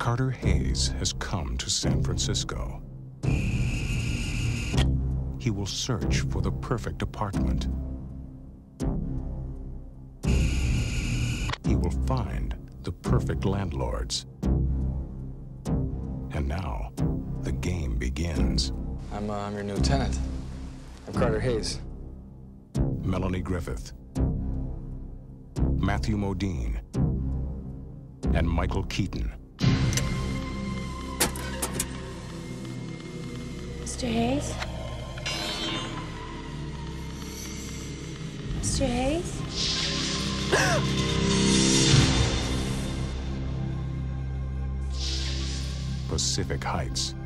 Carter Hayes has come to San Francisco. He will search for the perfect apartment. He will find the perfect landlords. And now, the game begins. I'm your new tenant. I'm Carter Hayes. Melanie Griffith, Matthew Modine, and Michael Keaton. Mr. Hayes? Mr. Hayes? Pacific Heights.